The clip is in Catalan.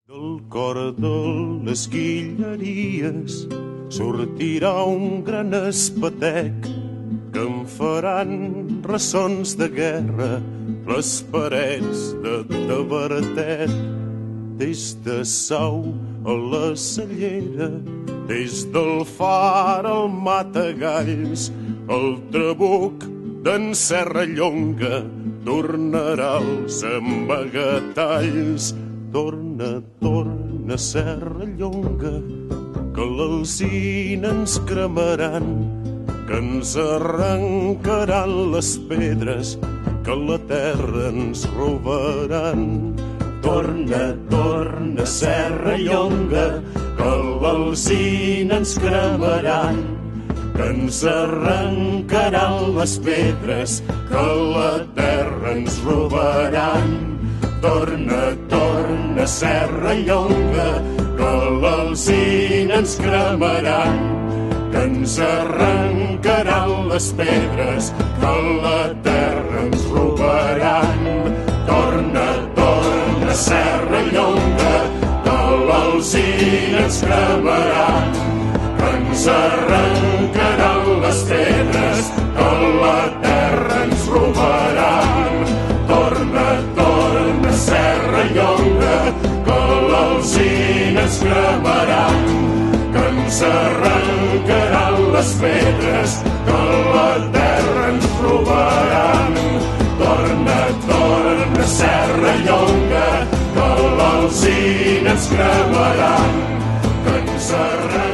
Del cor de les Guilleries sortirà un gran espatec que em faran ressons de guerra les parets de Tavertet. Des de Sau a la Cellera, des del Far al Matagalls, el trabuc d'en Serrallonga tornarà als amagatalls. Torna, torna, Serrallonga, que l'alzina ens cremaran, que ens arrencaran les pedres, que la terra ens robaran. Torna, torna, Serrallonga, que l'alzina ens cremaran, que ens arrencaran les pedres, que la terra ens robaran. Torna, torna, Serrallonga, que l'alzina ens cremaran, que ens arrencaran les pedres, que la terra ens robaran. Torna, torna, Serrallonga, que l'alzina ens cremaran, que ens arrencaran les pedres, que la terra ens robaran. Torna, torna, Serrallonga, que l'alzina ens cremaran, que ens arrencaran les pedres, que la terra ens robaran. Torna, torna, Serrallonga, que l'alzina ens cremaran, que ens arrencaran